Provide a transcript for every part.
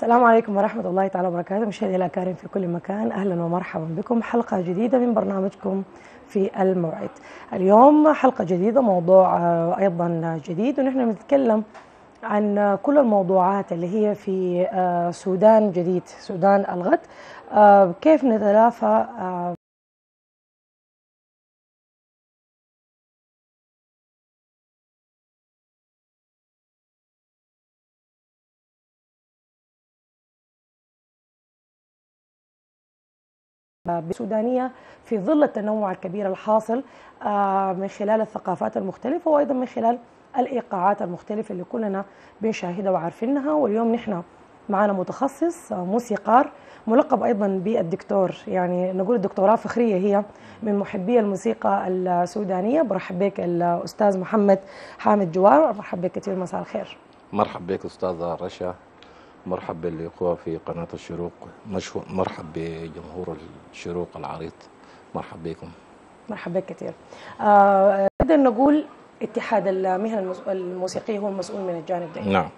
السلام عليكم ورحمة الله تعالى وبركاته. مشاهدي الأكارم في كل مكان، أهلا ومرحبا بكم حلقة جديدة من برنامجكم في الموعد. اليوم حلقة جديدة، موضوع أيضا جديد، ونحن بنتكلم عن كل الموضوعات اللي هي في سودان جديد، سودان الغد. كيف نتلافى بالسودانية في ظل التنوع الكبير الحاصل من خلال الثقافات المختلفة، وأيضا من خلال الإيقاعات المختلفة اللي كلنا بنشاهدها وعارفينها. واليوم نحن معنا متخصص موسيقار ملقب أيضا بالدكتور، يعني نقول الدكتوراه فخرية هي من محبي الموسيقى السودانية. برحب بك الأستاذ محمد حامد جوار، برحب بك كثير، مساء الخير. مرحب بك أستاذة رشا، مرحب بالإخوة في قناة الشروق، مرحب بجمهور الشروق العريض، مرحب بكم. مرحب بك كثير. نقدر نقول اتحاد المهن الموسيقية هو المسؤول من الجانب ده. نعم.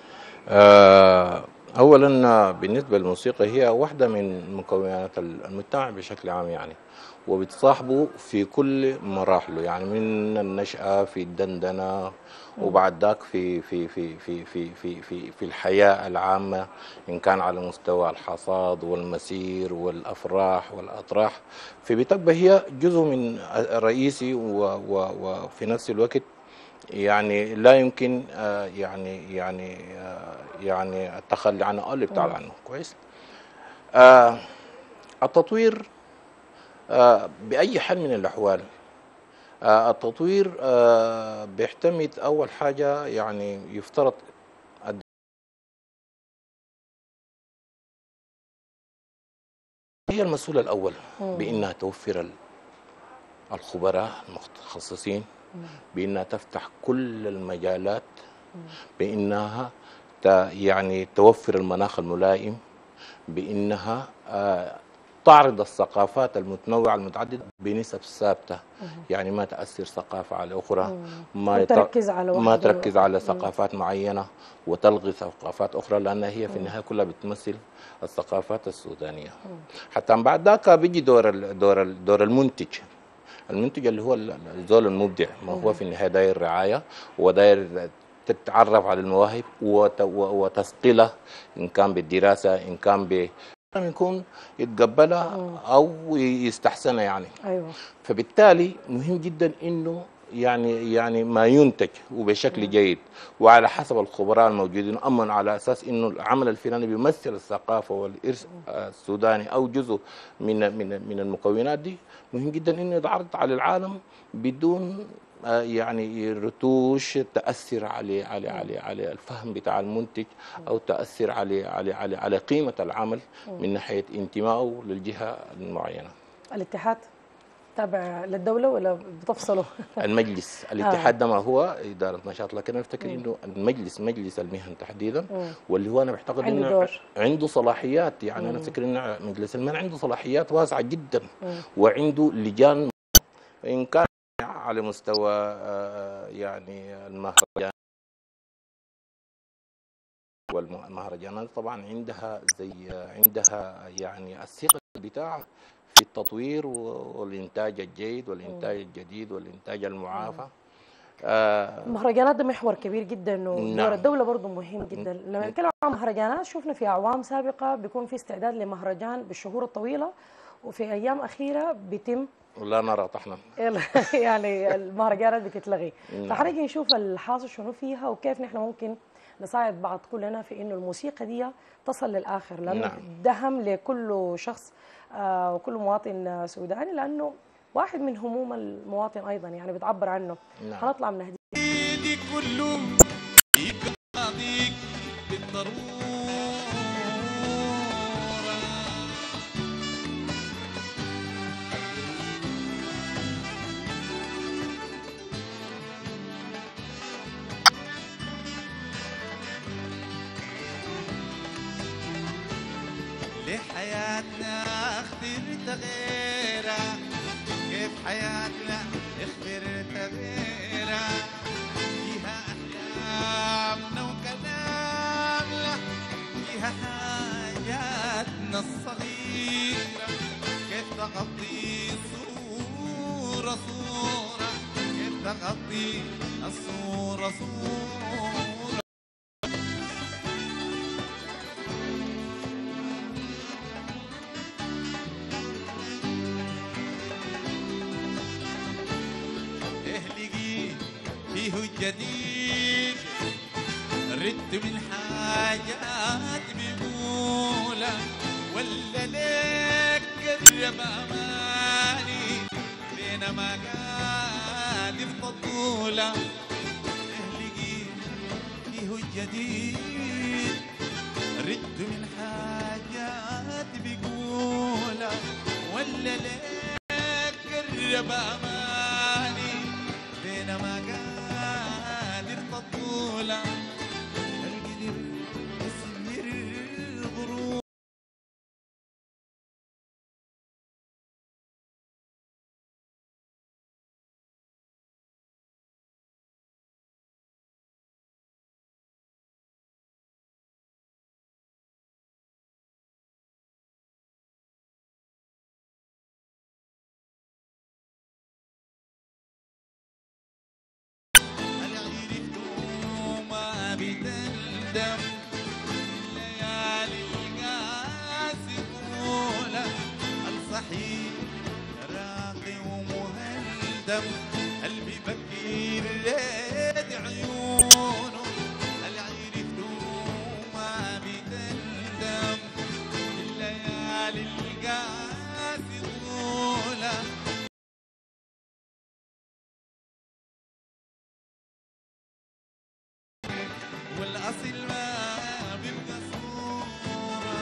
أولا بالنسبة للموسيقى هي واحدة من مكونات المجتمع بشكل عام يعني، وبتصاحبه في كل مراحله، يعني من النشأة في الدندنة، وبعد ذاك في الحياة العامة، إن كان على مستوى الحصاد والمسير والأفراح والأطراح، فبتبقى هي جزء من رئيسي وفي نفس الوقت يعني لا يمكن يعني التخلي عنه او الابتعاد عنه. كويس. التطوير باي حال من الاحوال، التطوير بيعتمد اول حاجه، يعني يفترض هي المسؤول الاول بانها توفر الخبراء المتخصصين، بانها تفتح كل المجالات، بانها يعني توفر المناخ الملائم، بانها تعرض الثقافات المتنوعه المتعدده بنسب ثابته، يعني ما تاثر ثقافه على اخرى، ما تركز على ثقافات معينه وتلغي ثقافات اخرى، لانها هي في النهايه كلها بتمثل الثقافات السودانيه. حتى بعد ذاك بيجي دور المنتج اللي هو الزول المبدع، ما هو في النهايه داير رعايه وداير تتعرف على المواهب وتثقلها، ان كان بالدراسه، ان كان يكون يتقبلها او يستحسنها يعني. ايوه. فبالتالي مهم جدا انه يعني ما ينتج وبشكل جيد وعلى حسب الخبراء الموجودين، اما على اساس انه العمل الفناني بيمثل الثقافه والارث السوداني او جزء من المكونات دي، مهم جدا انه يتعرض على العالم بدون يعني رتوش تأثر على الفهم بتاع المنتج، أو تأثر على قيمة العمل من ناحية انتمائه للجهة المعينة. الاتحاد تابع للدولة ولا بتفصله؟ المجلس الاتحاد ده ما هو إدارة نشاط، لكن أنا أفتكر إنه مجلس المهن تحديدا، واللي هو أنا بعتقد إنه عنده صلاحيات، يعني أنا أفتكر إنه مجلس المهن عنده صلاحيات واسعة جدا، وعنده لجان، إن كان على مستوى يعني المهرجان والمهرجانات طبعا عندها يعني الثقة بتاعها في التطوير والإنتاج الجيد والإنتاج الجديد والإنتاج المعافى. المهرجانات ده محور كبير جدا، ودور الدولة برضه مهم جدا. لما نتكلم عن مهرجانات، شفنا في أعوام سابقة بيكون في استعداد لمهرجان بالشهور الطويلة، وفي أيام أخيرة بيتم لا نرى طحنا يعني المهرجانات بتتلغي. فحنيجي نشوف الحاصل شنو فيها، وكيف نحن ممكن نساعد بعض كلنا في انه الموسيقى دي تصل للاخر، لانه دهم لكل شخص وكل مواطن سوداني، لانه واحد من هموم المواطن ايضا يعني بتعبر عنه. هنطلع من هدي كله لحياتنا اخترت غيرها، كيف حياتنا اخترت غيرها، فيها احلامنا وكلامنا، فيها تغطي الصورة صورة. اهلقي فيه الجديد ردت من حاجات بيقولها ولا ليك قرب اماني بينما قاعد في طولة. اهلقي فيه الجديد ردت من حاجات بيقولها ولا ليك قرب اماني بينما قاعد في طولة. القدر يسمر غروب بتندم الليالي القاسي طولة. الصحيح راقي ومهندم قلبي بكي ريد عيونه. العير ما بتندم الليالي القاسي طولة. والأصل ما بيبقى صورة.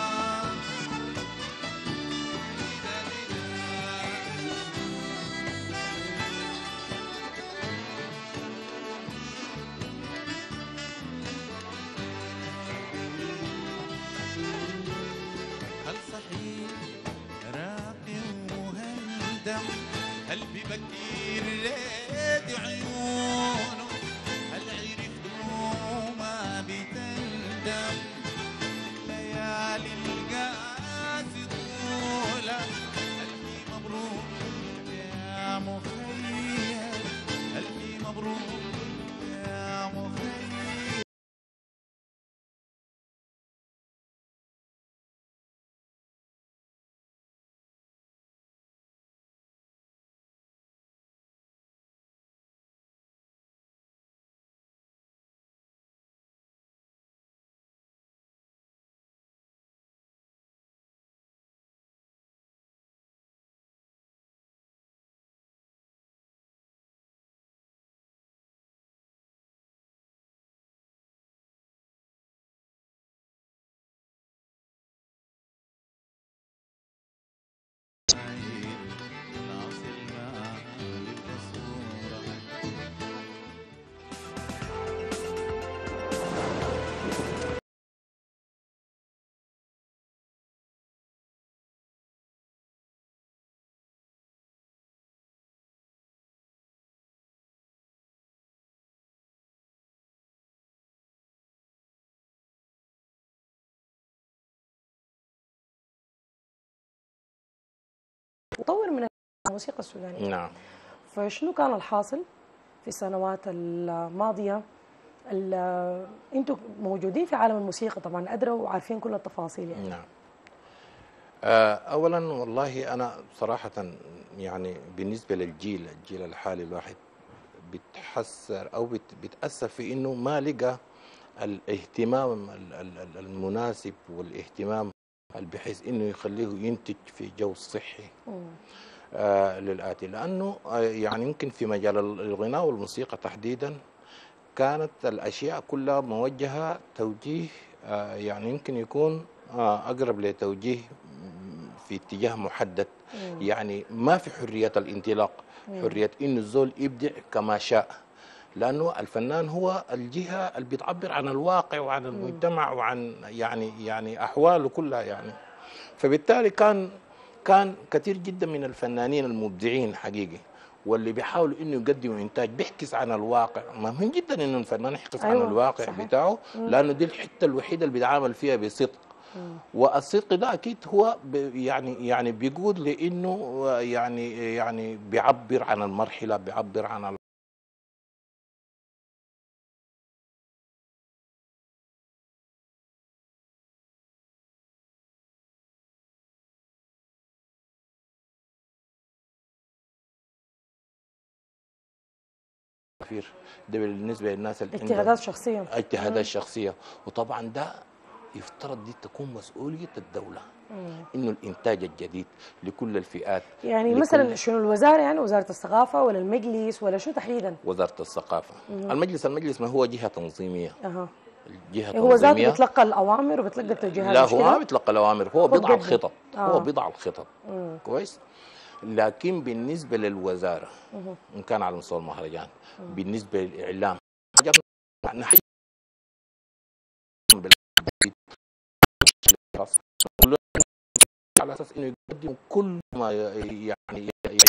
هل صحيح راقي ومهندم قلبي بكير ريد عيونه. هل عرفتوا ما بتندم الليالي القاسي طولة. ألفي مبروك يا مخير ألفي مبروك يا مخير. مطور من الموسيقى السودانية. نعم. فشنو كان الحاصل في السنوات الماضية؟ انتم موجودين في عالم الموسيقى طبعا، أدرى وعارفين كل التفاصيل يعني. نعم. اولا والله انا صراحه يعني بالنسبه للجيل الحالي الواحد بتحسر او بتاثر في انه ما لقى الاهتمام المناسب والاهتمام بحيث انه يخليه ينتج في جو صحي للآتي. لانه يعني يمكن في مجال الغناء والموسيقى تحديدا كانت الاشياء كلها موجهه توجيه يعني يمكن يكون اقرب لتوجيه في اتجاه محدد. يعني ما في حريه الانطلاق، حريه انه الزول يبدع كما شاء، لانه الفنان هو الجهه اللي بتعبر عن الواقع وعن المجتمع وعن يعني احواله كلها يعني. فبالتالي كان كثير جدا من الفنانين المبدعين حقيقي واللي بيحاولوا انه يقدموا انتاج بيحكس عن الواقع. مهم جدا انه الفنان يحكس عن الواقع صحيح. بتاعه، لانه دي الحته الوحيده اللي بيتعامل فيها بصدق. والصدق ده اكيد هو يعني بيقود لانه يعني بيعبر عن المرحله، بيعبر عن ده بالنسبه للناس اللي اجتهادات عندهم شخصيه. اجتهادات شخصيه، وطبعا ده يفترض دي تكون مسؤوليه الدوله، انه الانتاج الجديد لكل الفئات، يعني لكل مثلا شنو الوزاره، يعني وزاره الثقافه ولا المجلس ولا شو تحديدا؟ وزاره الثقافه. المجلس ما هو جهه تنظيميه، اها. جهه هو ذاته تنظيميه. بيتلقى الاوامر وبيتلقى التوجيهات، لا مش هو ما كده؟ بيتلقى الاوامر، هو هو بيضع بقدم. الخطط، هو اه. بيضع الخطط. كويس. لكن بالنسبه للوزاره ان كان على مستوى المهرجان، بالنسبه للاعلام حاجات نحن على اساس انه يقدم كل ما يعني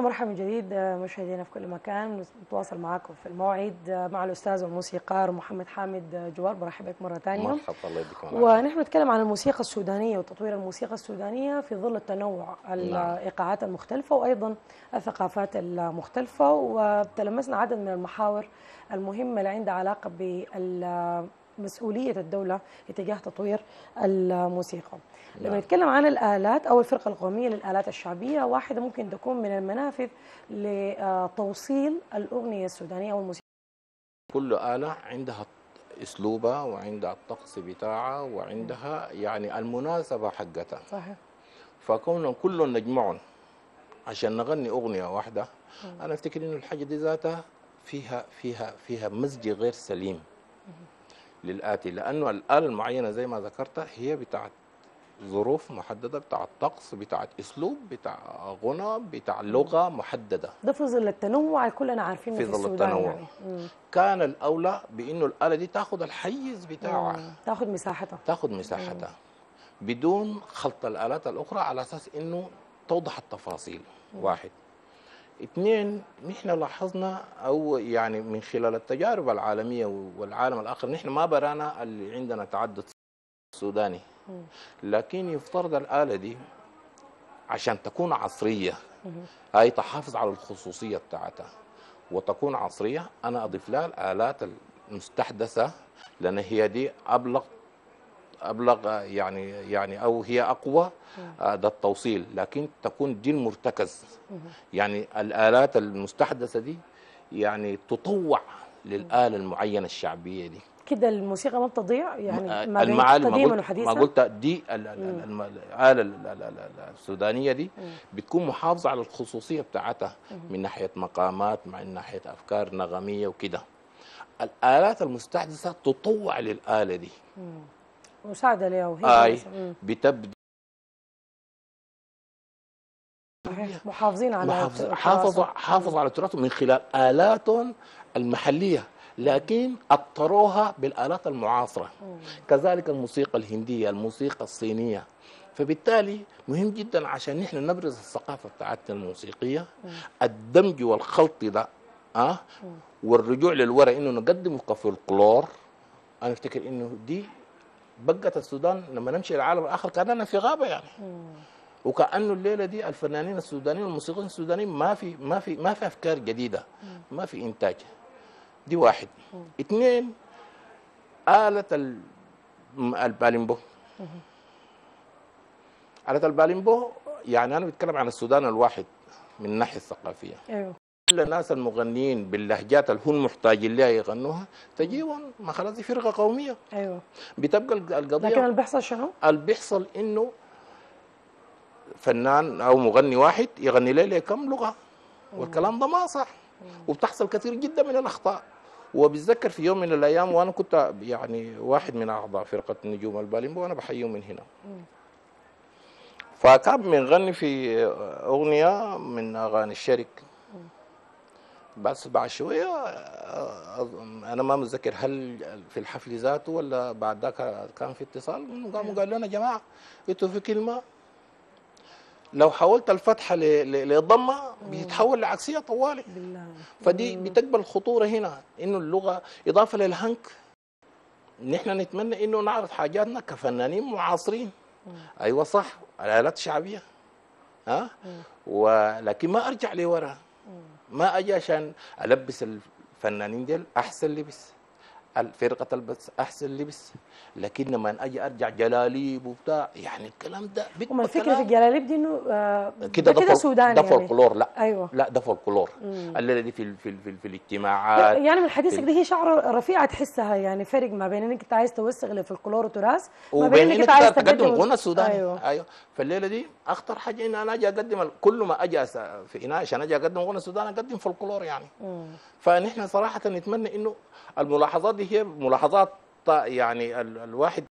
ومرحبا من جديد مشاهدينا في كل مكان. نتواصل معكم في الموعد مع الأستاذ والموسيقار محمد حامد جوار. برحب بك مرة ثانية. مرحبا، الله يديكم. ونحن نتكلم عن الموسيقى السودانية وتطوير الموسيقى السودانية في ظل التنوع الإيقاعات المختلفة وأيضا الثقافات المختلفة، وتلمسنا عدد من المحاور المهمة اللي عندها علاقة بمسؤولية الدولة اتجاه تطوير الموسيقى. لما نتكلم عن الآلات أو الفرقة القومية للآلات الشعبية، واحدة ممكن تكون من المنافذ لتوصيل الأغنية السودانية أو الموسيقى. كل آلة عندها أسلوبها وعندها الطقس بتاعها وعندها يعني المناسبة حقتها. صحيح. فكونهم كلهم نجمعهم عشان نغني أغنية واحدة، أنا أفتكر إنه الحاجة دي ذاتها فيها مزج غير سليم للآتي، لأنه الآلة المعينة زي ما ذكرت هي بتاعت ظروف محددة، بتاع الطقس، بتاع أسلوب، بتاع غنى، بتاع لغة محددة. ده في ظل التنوع اللي كلنا عارفينه في ظل السودان التنوع يعني. كان الأولى بإنه الآلة دي تاخذ الحيز بتاعها، تاخذ مساحتها، تاخذ مساحتها بدون خلط الآلات الأخرى، على أساس إنه توضح التفاصيل. واحد. اثنين، نحن لاحظنا أو يعني من خلال التجارب العالمية والعالم الآخر، نحن ما برانا اللي عندنا تعدد سوداني، لكن يفترض الآلة دي عشان تكون عصرية، هاي تحافظ على الخصوصية بتاعتها وتكون عصرية، أنا أضيف لها الآلات المستحدثة، لأن هي دي أبلغ يعني أو هي أقوى. ده التوصيل، لكن تكون دي المرتكز. يعني الآلات المستحدثة دي يعني تطوع للآلة المعينة الشعبية دي. كده الموسيقى ما بتضيع يعني ما بين المعالم قديما وحديثا. ما قلت دي الآلة السودانية دي بتكون محافظة على الخصوصية بتاعتها من ناحية مقامات، من ناحية أفكار نغمية وكده. الآلات المستحدثة تطوع للآلة دي، مساعدة لها وهي بتبدأ محافظين على حافظوا على تراثهم من خلال آلاتهم المحلية، لكن أطروها بالآلات المعاصرة. كذلك الموسيقى الهندية، الموسيقى الصينية. فبالتالي مهم جدا عشان نحن نبرز الثقافة بتاعتنا الموسيقية، الدمج والخلط ده والرجوع للوراء، انه نقدمه كفولكلور. انا افتكر انه دي بقت السودان لما نمشي العالم الاخر كاننا في غابه يعني. وكانه الليله دي الفنانين السودانيين والموسيقيين السودانيين ما في افكار جديده، ما في انتاج. دي واحد. اثنين، آلة الباليمبو. آلة الباليمبو يعني أنا بتكلم عن السودان الواحد من الناحية الثقافية. أيوه. كل الناس المغنيين باللهجات اللي هم محتاجين لها يغنوها تجيهم، ما خلاص دي فرقة قومية. أيوه. بتبقى القضية، لكن اللي بيحصل شنو؟ اللي بيحصل إنه فنان أو مغني واحد يغني له كم لغة، والكلام ده ما صح، وبتحصل كثير جدا من الأخطاء. وبتذكر في يوم من الايام وانا كنت يعني واحد من اعضاء فرقه نجوم الباليمبو وانا بحييهم من هنا، فكان بنغني في اغنيه من اغاني الشرك. بس بعد شويه انا ما متذكر هل في الحفل ذاته ولا بعد ذاك كان في اتصال، قاموا قالوا لنا يا جماعه انتوا في كلمه لو حولت الفتحه لضمه بيتحول لعكسيه طوالي. فدي بتقبل الخطوره هنا، انه اللغه اضافه للهنك. نحن نتمنى انه نعرض حاجاتنا كفنانين معاصرين. ايوه صح، الالات شعبيه ولكن ما ارجع لورا، ما اجي عشان البس الفنانين ديل احسن لبس، الفرقه تلبس احسن لبس، لكن لما اجي ارجع جلاليب وبتاع يعني الكلام ده وما الفكره في الجلاليب دي انه كده سوداني، ده فولكلور. لا ايوه، لا ده فولكلور. الليله دي في الاجتماعات يعني من حديثك دي هي شعره رفيعه تحسها، يعني فرق ما بين انك انت عايز توثق للفولكلور وتراث وبين انك انت عايز تقدم غنى سوداني. ايوه. فالليله دي اخطر حاجه ان انا اجي اقدم كل ما اجي في هنا عشان اجي اقدم غنى سوداني اقدم فولكلور يعني. فنحن صراحه نتمنى انه الملاحظات دي هي ملاحظات يعني الواحد